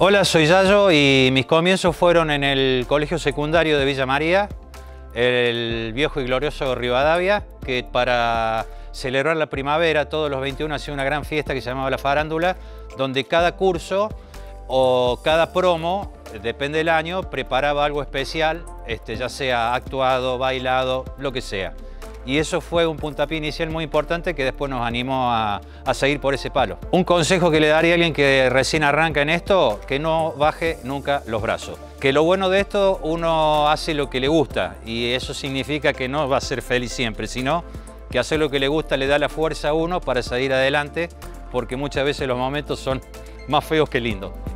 Hola, soy Yayo y mis comienzos fueron en el colegio secundario de Villa María, el viejo y glorioso Rivadavia, que para celebrar la primavera todos los 21 hacía una gran fiesta que se llamaba la farándula, donde cada curso o cada promo, depende del año, preparaba algo especial, ya sea actuado, bailado, lo que sea. Y eso fue un puntapié inicial muy importante que después nos animó a seguir por ese palo. Un consejo que le daría a alguien que recién arranca en esto, que no baje nunca los brazos. Que lo bueno de esto, uno hace lo que le gusta y eso significa que no va a ser feliz siempre, sino que hacer lo que le gusta le da la fuerza a uno para seguir adelante, porque muchas veces los momentos son más feos que lindos.